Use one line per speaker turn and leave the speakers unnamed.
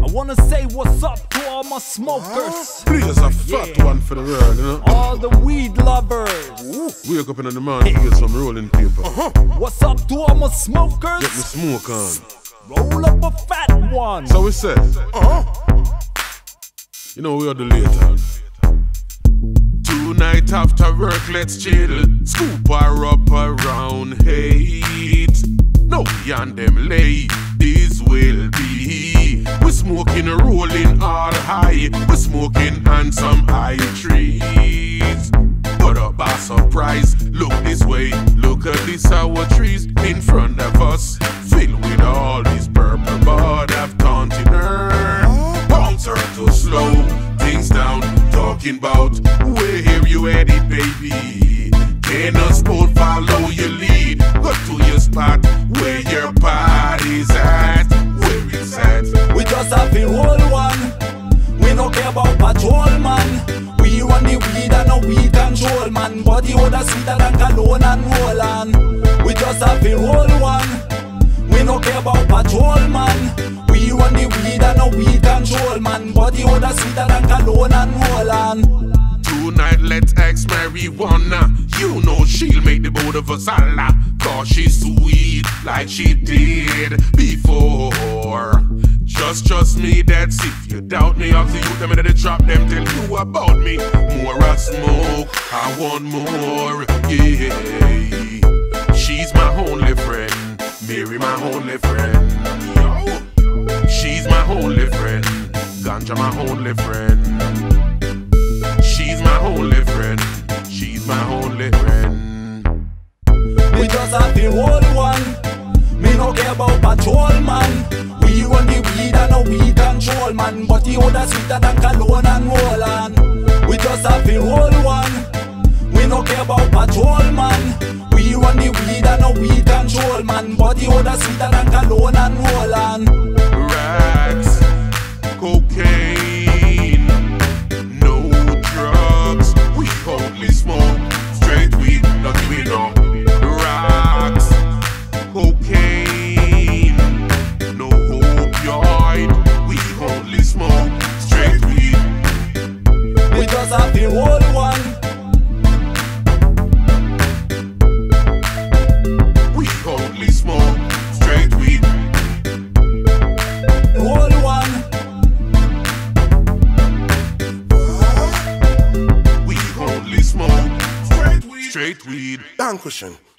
wanna say what's up to all my smokers.
Please, a fat one for the world, you know.
All the weed lovers.
Wake up in the morning to get some rolling paper.
What's up to all my smokers?
Get me smoke on.
Roll up a fat one.
So we say, you know we are the later. Tonight after work, let's chill. Scoop her up around hate. No, and them ladies will be. We smoking, rolling all high. We smoking on some high trees. But up by surprise, look this way. Look at this sour trees in front of us, filled with all these purple bud of taunting her. Bounce her to slow things down. Talking about where you headed, baby. Can us both follow your lead? Go to your spot where your party's at. Where it's at.
We just have a whole one. We no care about patrol, man. We run the weed and no weed control, man. Body odor sweeter than cologne and roll on. We just have a whole one. We no care about patrol, man. We run the weed and no weed control, man. Body odor sweeter than cologne and roll on.
Tonight let's ex marijuana. You know she'll make the both of us holla. Cause she's sweet like she did before. Just trust me, that's if you doubt me. After you tell me that they drop them, tell you about me. More I smoke, I want more, yeah. She's my only friend, Mary my only friend. She's my only friend, Ganja my only friend. She's my only friend, she's my only friend.
We just have the whole one. Me no care about patrol, man. We run the weed and no weed control, man. But the odor sweeter than cologne and roll on. We just have the whole one. We no care about patrol, man. We run the weed and no weed control, man. But the odor sweeter than cologne and roll on.
Rats, cocaine, no drugs. We only smoke straight weed, not giving no rocks, cocaine, no opioid. We only smoke straight weed.
We just have the whole one.
We only smoke straight weed.
The whole one.
We only smoke straight weed. Straight weed.
Dankeschön.